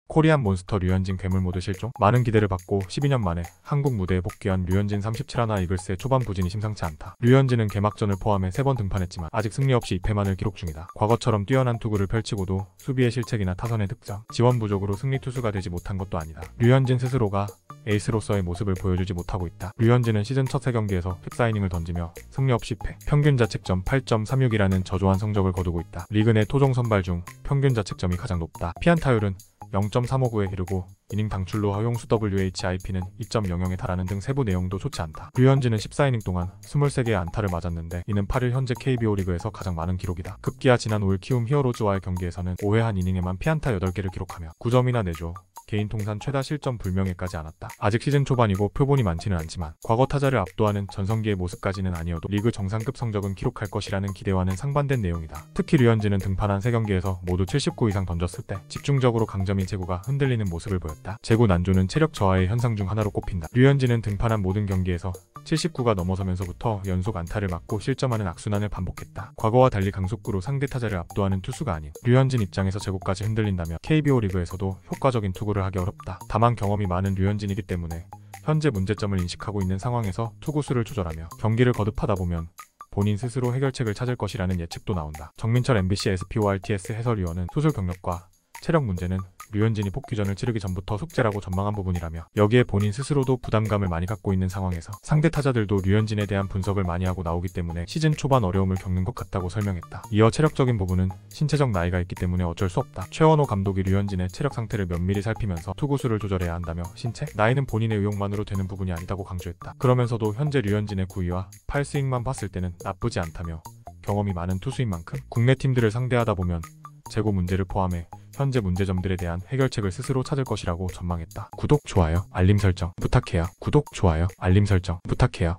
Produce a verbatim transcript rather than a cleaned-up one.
코리안 몬스터 류현진 괴물 모드 실종? 많은 기대를 받고 십이 년 만에 한국 무대에 복귀한 류현진 삼십칠 하나 이글스의 초반 부진이 심상치 않다. 류현진은 개막전을 포함해 세 번 등판했지만 아직 승리 없이 이 패만을 기록 중이다. 과거처럼 뛰어난 투구를 펼치고도 수비의 실책이나 타선의 득점, 지원 부족으로 승리 투수가 되지 못한 것도 아니다. 류현진 스스로가 에이스로서의 모습을 보여주지 못하고 있다. 류현진은 시즌 첫 세 경기에서 십사 이닝을 던지며 승리 없이 패, 평균 자책점 팔 점 삼육이라는 저조한 성적을 거두고 있다. 리그 내 토종 선발 중 평균 자책점이 가장 높다. 피안타율은 영 점 삼오구에 이르고 이닝 방출로 허용수 더블유에이치아이피는 이 점 영영에 달하는 등 세부 내용도 좋지 않다. 류현진은 십사 이닝 동안 이십삼 개의 안타를 맞았는데 이는 팔 일 현재 케이비오 리그에서 가장 많은 기록이다. 급기야 지난 오 일 키움 히어로즈와의 경기에서는 오 회 한 이닝에만 피안타 여덟 개를 기록하며 구 점이나 내줘 개인 통산 최다 실점 불명예까지 않았다. 아직 시즌 초반이고 표본이 많지는 않지만 과거 타자를 압도하는 전성기의 모습까지는 아니어도 리그 정상급 성적은 기록할 것이라는 기대와는 상반된 내용이다. 특히 류현진은 등판한 세 경기에서 모두 칠십구 이상 던졌을 때 집중적으로 강점인 제구가 흔들리는 모습을 보였다. 제구 난조는 체력 저하의 현상 중 하나로 꼽힌다. 류현진은 등판한 모든 경기에서 칠십구가 넘어서면서부터 연속 안타를 맞고 실점하는 악순환을 반복했다. 과거와 달리 강속구로 상대 타자를 압도하는 투수가 아닌 류현진 입장에서 제구까지 흔들린다면 케이비오 리그에서도 효과적인 투구를 하기 어렵다. 다만 경험이 많은 류현진이기 때문에 현재 문제점을 인식하고 있는 상황에서 투구수를 조절하며 경기를 거듭하다 보면 본인 스스로 해결책을 찾을 것이라는 예측도 나온다. 정민철 엠비씨 에스피오알티에스 해설위원은 투수 경력과 체력 문제는 류현진이 복귀전을 치르기 전부터 숙제라고 전망한 부분이라며 여기에 본인 스스로도 부담감을 많이 갖고 있는 상황에서 상대 타자들도 류현진에 대한 분석을 많이 하고 나오기 때문에 시즌 초반 어려움을 겪는 것 같다고 설명했다. 이어 체력적인 부분은 신체적 나이가 있기 때문에 어쩔 수 없다. 최원호 감독이 류현진의 체력 상태를 면밀히 살피면서 투구수를 조절해야 한다며 신체, 나이는 본인의 의욕만으로 되는 부분이 아니다고 강조했다. 그러면서도 현재 류현진의 구위와 팔스윙만 봤을 때는 나쁘지 않다며 경험이 많은 투수인 만큼 국내 팀들을 상대하다 보면 재고 문제를 포함해 현재 문제점들에 대한 해결책을 스스로 찾을 것이라고 전망했다. 구독, 좋아요, 알림 설정 부탁해요. 구독, 좋아요, 알림 설정 부탁해요.